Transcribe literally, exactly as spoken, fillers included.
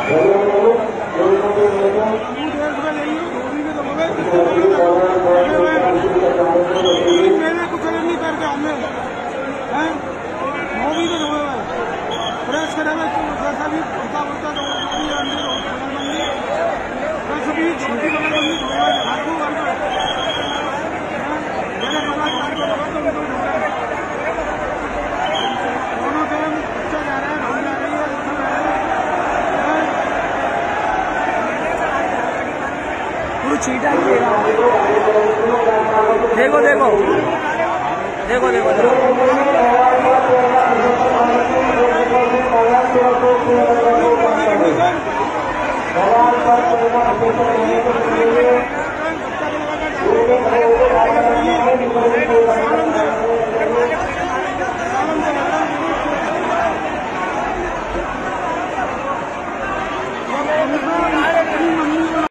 मेरे कुछ नहीं करके हमें हैं मोदी को जो है प्रेस करेगा जैसा भी होता होता तो अंदर बस भी छोटी बंदी हाथों वर्ग मेरे बना दोनों टाइम अच्छा जा रहा है ढंग जा रही है कुछ छीटा किएगा। देखो देखो देखो देखो देखो